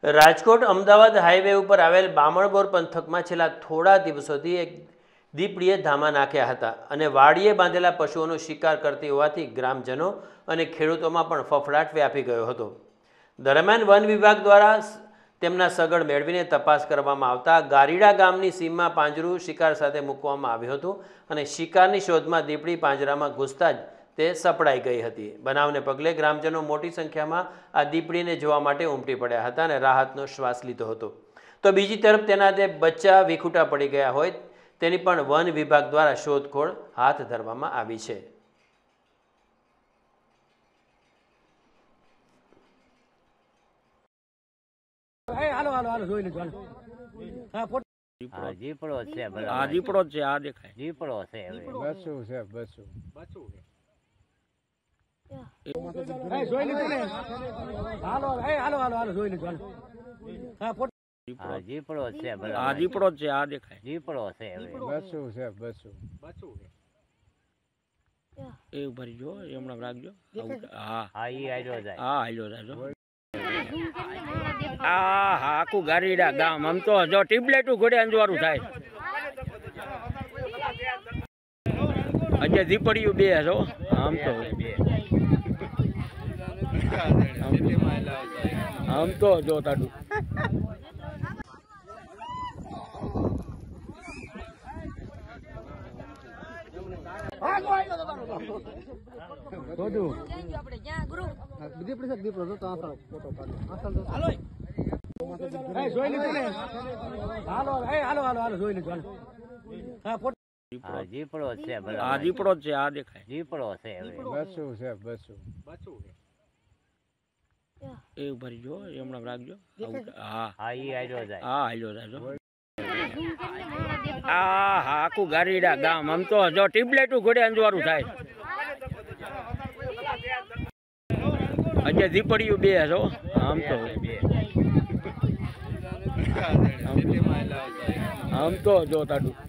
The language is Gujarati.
રાજકોટ અમદાવાદ હાઈવે ઉપર આવેલ બામણબોર પંથકમાં છેલ્લા થોડા દિવસોથી એક દીપડીએ ધામા નાખ્યા હતા અને વાડીએ બાંધેલા પશુઓનો શિકાર કરતી હોવાથી ગ્રામજનો અને ખેડૂતોમાં પણ ફફડાટ વ્યાપી ગયો હતો। દરમિયાન વન વિભાગ દ્વારા તેમના સગડ મેળવીને તપાસ કરવામાં આવતા ગારીડા ગામની સીમમાં પાંજરું શિકાર સાથે મૂકવામાં આવ્યું હતું અને શિકારની શોધમાં દીપડી પાંજરામાં ઘૂસતા જ તે સપડાઈ ગઈ હતી। બનાવને પગલે ગ્રામજનો મોટી સંખ્યામાં આ દીપડીને જોવા માટે ઉમટી પડ્યા હતા અને રાહતનો શ્વાસ લીધો હતો। તો બીજી તરફ તેના તે બચ્ચા વિખૂટા પડી ગયા હોય તેની પણ વન વિભાગ દ્વારા શોધખોળ હાથ ધરવામાં આવી છે। જીપડો છે આ દીપડો છે આ દેખાય જીપડો છે બસું છે બસું જીપડો છે આ દીપડો છે આ દેખાય જીપડો છે બસું છે બસું એ ભરી જો હમણાં રાખજો। હા હા ઈ આજો જાય હા હાલ્યો જાય આ આખું ગારીડા ગામ આમ તો જો ટીબલેટું ઘોડે અંજવારું થાય। આજે દીપડીયું બે છો આમ તો જો તાડું જીપડો છે આ દીપડો છે આ દેખાય જીપડો છે બસું છે બસું એ ભરી જો હમણાં રાખજો હા હા ઈ આજો જાય હા હાલ્યો જાય આ આખું ગારીડા ગામ આમ તો જો ટીબલેટું ઘોડે અંજવારું થાય। આજે દીપડીયું બે છો આમ તો જો તાડું